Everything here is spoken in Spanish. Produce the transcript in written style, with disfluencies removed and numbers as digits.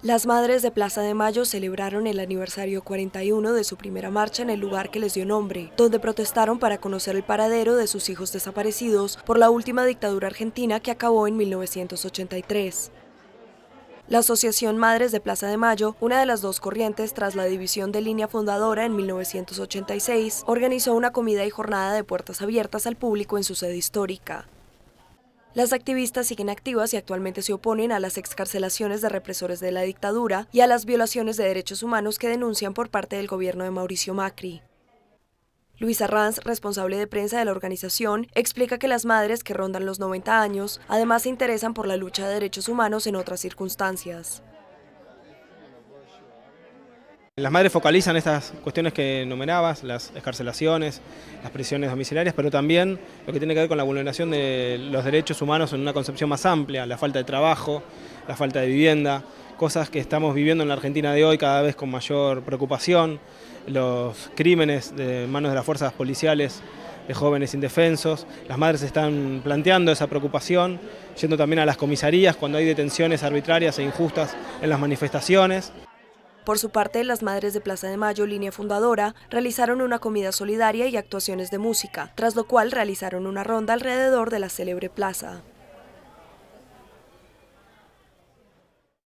Las madres de Plaza de Mayo celebraron el aniversario 41 de su primera marcha en el lugar que les dio nombre, donde protestaron para conocer el paradero de sus hijos desaparecidos por la última dictadura argentina que acabó en 1983. La Asociación Madres de Plaza de Mayo, una de las dos corrientes tras la división de línea fundadora en 1986, organizó una comida y jornada de puertas abiertas al público en su sede histórica. Las activistas siguen activas y actualmente se oponen a las excarcelaciones de represores de la dictadura y a las violaciones de derechos humanos que denuncian por parte del gobierno de Mauricio Macri. Luisa Ranz, responsable de prensa de la organización, explica que las madres que rondan los 90 años además se interesan por la lucha de derechos humanos en otras circunstancias. Las madres focalizan estas cuestiones que enumerabas, las excarcelaciones, las prisiones domiciliarias, pero también lo que tiene que ver con la vulneración de los derechos humanos en una concepción más amplia, la falta de trabajo, la falta de vivienda, cosas que estamos viviendo en la Argentina de hoy cada vez con mayor preocupación, los crímenes de manos de las fuerzas policiales de jóvenes indefensos. Las madres están planteando esa preocupación, yendo también a las comisarías cuando hay detenciones arbitrarias e injustas en las manifestaciones. Por su parte, las Madres de Plaza de Mayo, línea fundadora, realizaron una comida solidaria y actuaciones de música, tras lo cual realizaron una ronda alrededor de la célebre plaza.